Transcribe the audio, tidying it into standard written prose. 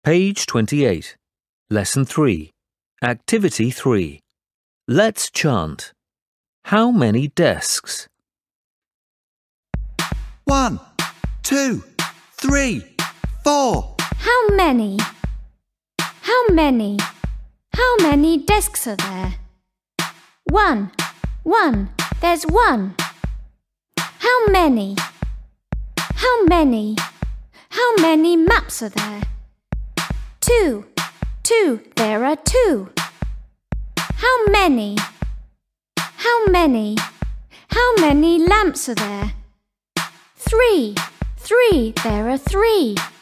Page 28. Lesson 3. Activity 3. Let's chant. How many desks? 1, 2, 3, 4. How many? How many? How many desks are there? One. There's one. How many? How many? How many maps are there? Two. There are two. How many? How many? How many lamps are there? Three. There are three.